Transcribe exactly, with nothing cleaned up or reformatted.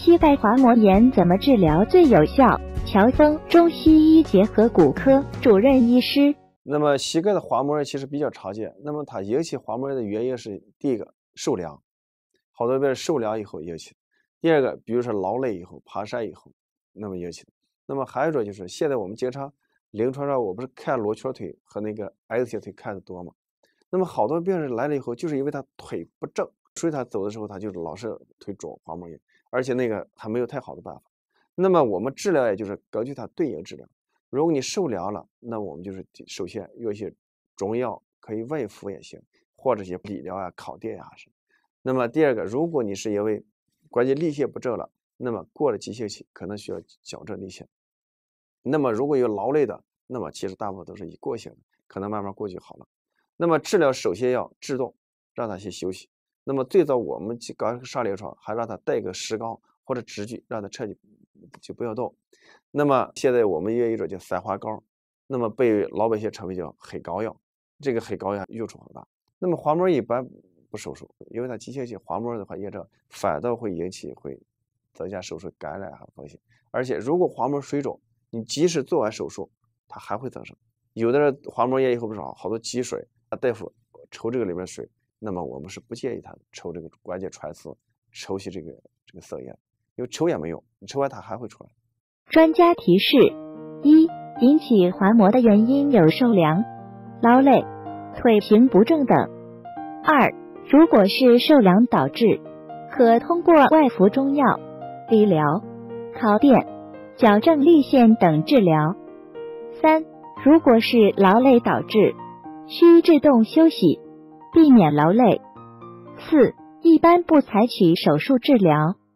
膝盖滑膜炎怎么治疗最有效？乔峰中西医结合骨科主任医师。 那么膝盖的滑膜炎其实比较常见，那么它引起滑膜炎的原因是第一个受凉，好多病人受凉以后引起的；第二个，比如说劳累以后、爬山以后，那么引起的。那么还有一种就是现在我们经常临床上我不是看罗圈腿和那个 S 型腿看的多吗？那么好多病人来了以后，就是因为他腿不正，所以他走的时候他就是老是腿肿滑膜炎，而且那个还没有太好的办法。那么我们治疗也就是根据它对应治疗。如果你受凉了，那我们就是首先有一些中药可以外敷也行，或者一些理疗啊、烤电呀、啊、是。那么第二个，如果你是因为关节力线不正了，那么过了急性期可能需要矫正力线。那么如果有劳累的，那么其实大部分都是以过性的，可能慢慢过去好了。那么治疗首先要制动，让他先休息。那么最早我们刚上临床还让他带个石膏或者直具，让他彻底就不要动。那么现在我们也有一种叫三花膏，那么被老百姓称为叫黑膏药，这个黑膏药用处很大。那么滑膜一般不手术，因为它急性期滑膜的话炎症反倒会引起会增加手术感染和风险。而且如果滑膜水肿，你即使做完手术它还会增生。有的人滑膜炎以后不少好多积水，大夫抽这个里面水，那么我们是不建议他抽这个关节穿刺抽吸这个这个色液，因为抽也没用，你抽完它还会出来。 专家提示：一、引起滑膜的原因有受凉、劳累、腿型不正等。二、如果是受凉导致，可通过外服中药、理疗、烤电、矫正力线等治疗。三、如果是劳累导致，需制动休息，避免劳累。四、一般不采取手术治疗。